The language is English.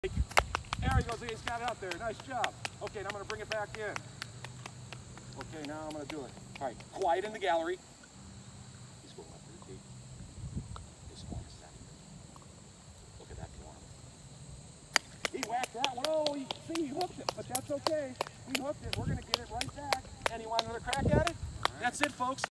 There he goes, he's got it out there, nice job. Okay, now I'm gonna bring it back in. Okay, now I'm gonna do it. All right, quiet in the gallery. He's going up to the tee. Just one second. Look at that form. He whacked that one. Oh, see, he hooked it, but that's okay. He hooked it, we're gonna get it right back. And he wanted another crack at it? That's it, folks.